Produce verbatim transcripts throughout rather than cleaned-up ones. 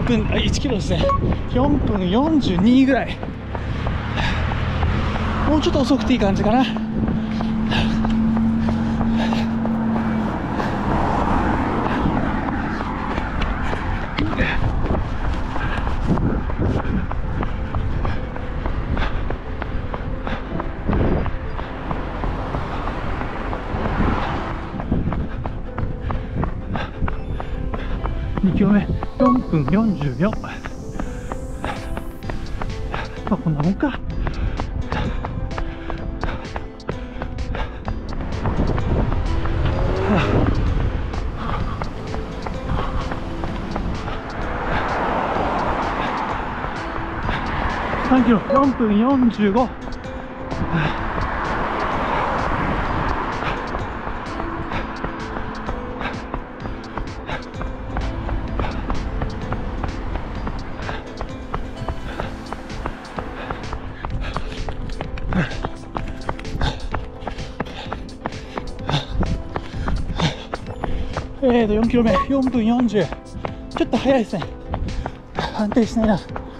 ぷん、あ、いちキロですね。よんぷんよんじゅうにぐらい。もうちょっと遅くていい感じかな。にキロめよんぷんよんじゅうびょう。まあこんなもんか。さんキロよんぷんよんじゅうご。えーとよんキロめよんぷんよんじゅう。ちょっと早いですね。安定しないな。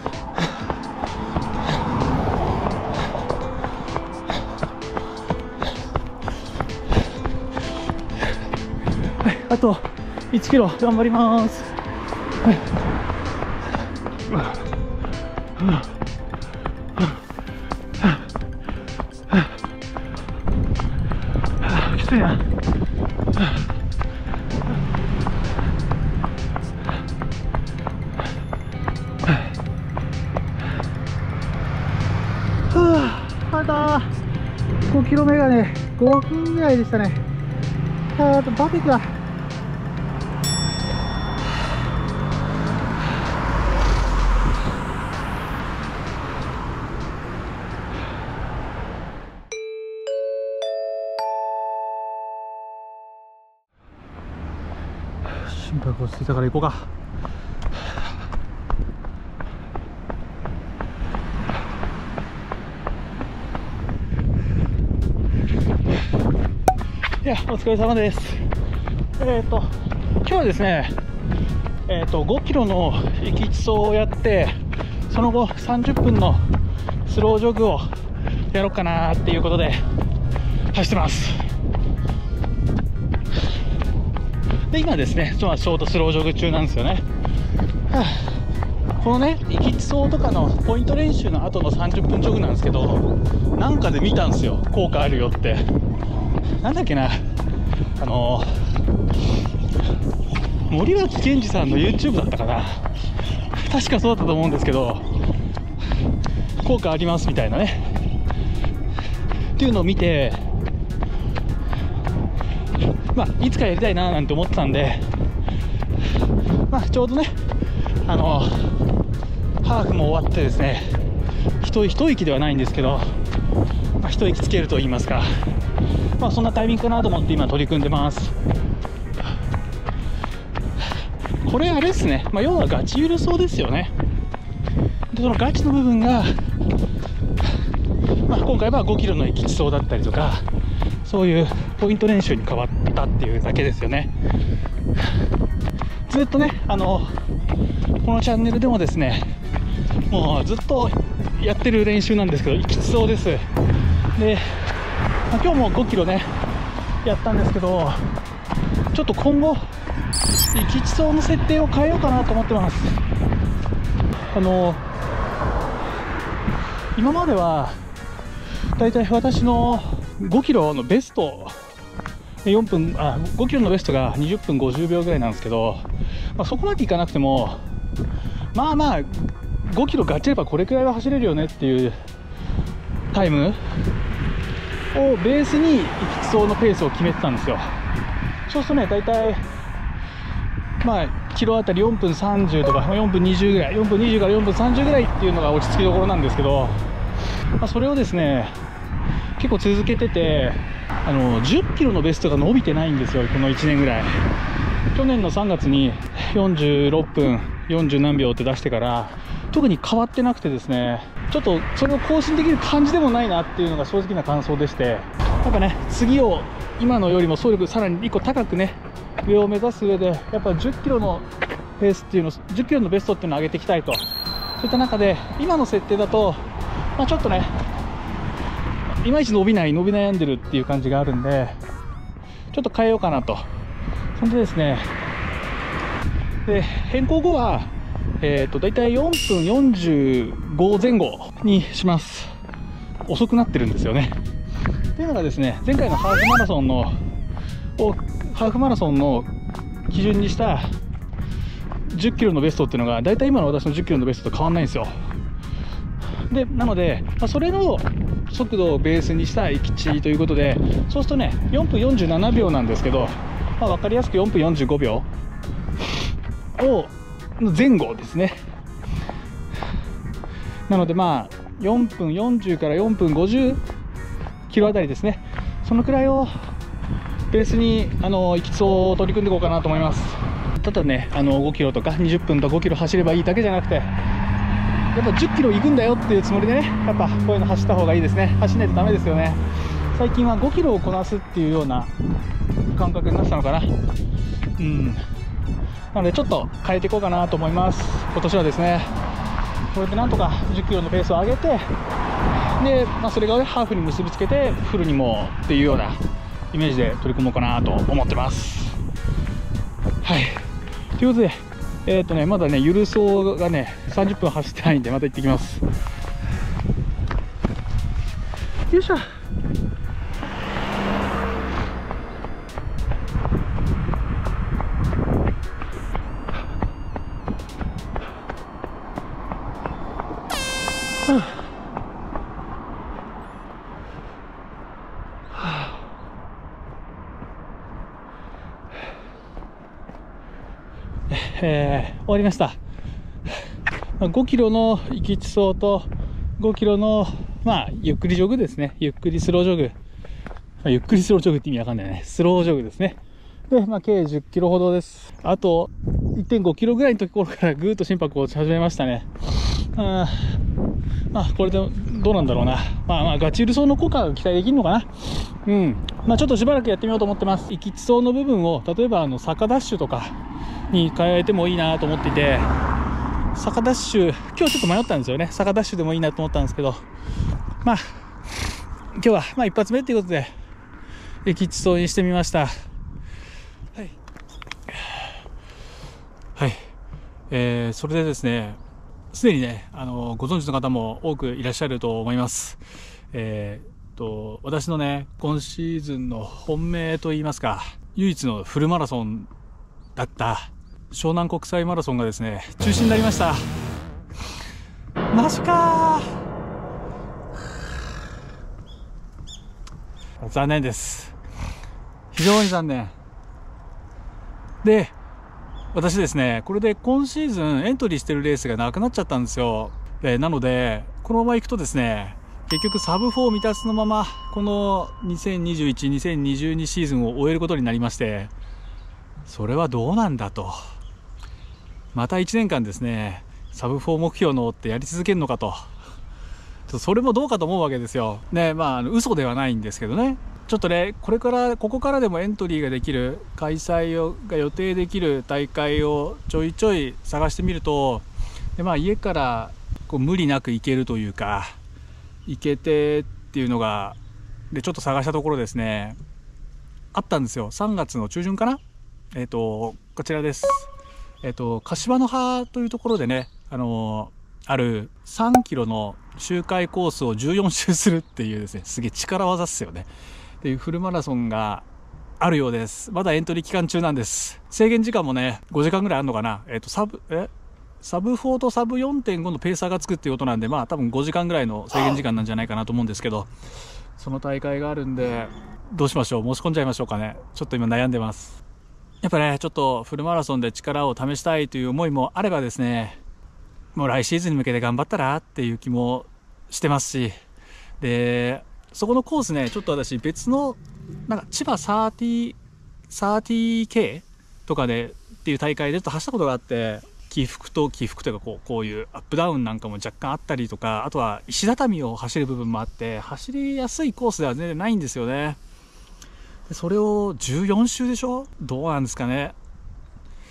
はい、あといちキロ頑張ります。はい、きついな。まだごキロめがねごふんぐらいでしたね。あとバケツだ。心拍落ち着いたから行こうか。いや、お疲れ様です。えっと今日はですね、えっとごキロの行き地走をやって、その後さんじゅっぷんのスロージョグをやろうかなっていうことで走ってます。で今ですね、ちょうどスロージョグ中なんですよね。はあ、このね行き地走とかのポイント練習の後のさんじゅっぷんジョグなんですけど、なんかで見たんですよ、効果あるよって。なんだっけな、あのー、森脇健児さんの YouTube だったかな、確かそうだったと思うんですけど、効果ありますみたいなねっていうのを見て、まあいつかやりたいななんて思ってたんで、まあちょうどね、あのー、ハーフも終わってですね、一一息ではないんですけど、まあ、一息つけると言いますか、まあそんなタイミングかなと思って今取り組んでます。これあれですね、まあ、要はガチゆる走ですよね。でそのガチの部分が、まあ、今回はごキロの行き地走だったりとか、そういうポイント練習に変わったっていうだけですよね。ずっとね、あのこのチャンネルでもですね、もうずっとやってる練習なんですけど、行き地走です。で、まあ、今日もごキロねやったんですけど、ちょっと今後行き地走の設定を変えようかなと思ってます。あの今まではだいたい私のごキロのベストよんぷん、あごキロのベストがにじゅっぷんごじゅうびょうぐらいなんですけど、まあ、そこまでいかなくてもまあまあごキロガッチリればこれくらいは走れるよねっていうタイムをベースに行き地走のペースを決めてたんですよ。そうするとね、だいたいまあキロあたりよんぷんさんじゅうとかよんぷんにじゅうぐらい、よんぷんにじゅうからよんぷんさんじゅうぐらいっていうのが落ち着きどころなんですけど、まあ、それをですね結構続けてて、あのじゅっキロのベストが伸びてないんですよ、このいちねんぐらい。去年のさんがつによんじゅうろっぷんよんじゅうなんびょうって出してから特に変わってなくてですね、ちょっとそれを更新できる感じでもないなっていうのが正直な感想でして、やっぱね次を今のよりも走力さらにいっこ高くね上を目指す上で、やっぱじゅっキロのペースっていうのをじゅっキロのベストっていうのを上げていきたいと、そういった中で今の設定だと、まあ、ちょっとねいまいち伸びない伸び悩んでるっていう感じがあるんで、ちょっと変えようかなと。そんでですね、で変更後はえーとだいたいよんぷんよんじゅうごぜん後にします。遅くなってるんですよね。というのがですね、前回のハーフマラソンのをハーフマラソンの基準にしたじゅっキロのベストっていうのがだいたい今の私のじゅっキロのベストと変わんないんですよ。でなので、まあ、それの速度をベースにした駅地ということで、そうするとねよんぷんよんじゅうななびょうなんですけど、まあ、分かりやすくよんぷんよんじゅうごびょうを前後ですね。なのでまあよんぷんよんじゅうからよんぷんごじゅうキロあたりですね、そのくらいをベースにあの行きそう取り組んでいこうかなと思います。ただね、あのごキロとかにじゅっぷんとごキロ走ればいいだけじゃなくて、やっぱじゅっキロ行くんだよっていうつもりでね、やっぱこういうの走った方がいいですね。走んないとダメですよね。最近はごキロをこなすっていうような感覚になってたのかな。うんなのでちょっと変えていこうかなと思います。今年はですね、これでなんとかじゅっキロのペースを上げて、で、まあ、それが、ね、ハーフに結びつけてフルにもっていうようなイメージで取り組もうかなと思ってます。はい、ということで、えーとね、まだねゆるそうがねさんじゅっぷん走ってないんで、また行ってきます。よいしょ。えー、終わりました。ごキロの行き地走とごキロの、まあ、ゆっくりジョグですね。ゆっくりスロージョグ、まあ、ゆっくりスロージョグって意味わかんないね。スロージョグですね。で、まあ、計じゅっキロほどです。あと いってんごキロぐらいのところからぐーっと心拍を落ち始めましたね。あまあこれでどうなんだろうな。まあまあガチウル走の効果が期待できるのかな。うんまあちょっとしばらくやってみようと思ってます。行き地走の部分を例えばあの坂ダッシュとかに変えてもいいなと思っていて、坂ダッシュ今日ちょっと迷ったんですよね。坂ダッシュでもいいなと思ったんですけど、まあ今日はまあ一発目っていうことで行き地走にしてみました。はいはい、えー、それでですね、すでにね、あのご存知の方も多くいらっしゃると思います。えー、と私のね今シーズンの本命といいますか、唯一のフルマラソンだった湘南国際マラソンがですね中止になりました。マジかー、残念です。非常に残念で、私ですね、これで今シーズンエントリーしてるレースがなくなっちゃったんですよ。えー、なのでこのままいくとですね、結局サブフォー未達のままこのにせんにじゅういち、にせんにじゅうにシーズンを終えることになりまして、それはどうなんだと、またいちねんかんですねサブフォー目標のってやり続けるのかと、それもどうかと思うわけですよね。まあ嘘ではないんですけどね、ちょっとねこれからここからでもエントリーができる、開催をが予定できる大会をちょいちょい探してみると、で、まあ、家からこう無理なく行けるというか行けてっていうのがでちょっと探したところですねあったんですよ。さんがつの中旬かな。えっとこちらです。えっと柏の葉というところでね、あのあるさんキロの周回コースをじゅうよん周するっていうですね、すげえ力技っすよねっていうフルマラソンがあるようです。まだエントリー期間中なんです。制限時間もねごじかんぐらいあるのかな。えっとサブえサブフォーとサブ よんてんご のペーサーがつくっていうことなんで、まあ多分ごじかんぐらいの制限時間なんじゃないかなと思うんですけど、その大会があるんでどうしましょう、申し込んじゃいましょうかね。ちょっと今悩んでます。やっぱねちょっとフルマラソンで力を試したいという思いもあればですね、もう来シーズンに向けて頑張ったらっていう気もしてますし、でそこのコースね、ちょっと私別のなんか千葉 さんじゅう さんじゅうケー とかでっていう大会でちょっと走ったことがあって、起伏と起伏というかこうこういうアップダウンなんかも若干あったりとか、あとは石畳を走る部分もあって走りやすいコースでは全然ないんですよね。でそれをじゅうよん周でしょ、どうなんですかね。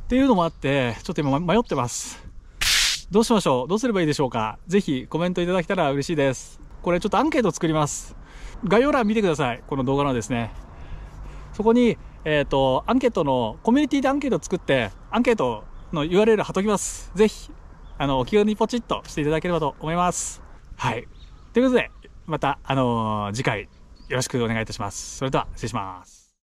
っていうのもあって、ちょっと今迷ってます。どうしましょう？どうすればいいでしょうか？ぜひコメントいただけたら嬉しいです。これちょっとアンケート作ります。概要欄見てください。この動画のですね。そこに、えっと、アンケートの、コミュニティでアンケートを作って、アンケートの ユーアールエル 貼っときます。ぜひ、あの、お気軽にポチッとしていただければと思います。はい。ということで、また、あのー、次回よろしくお願いいたします。それでは、失礼します。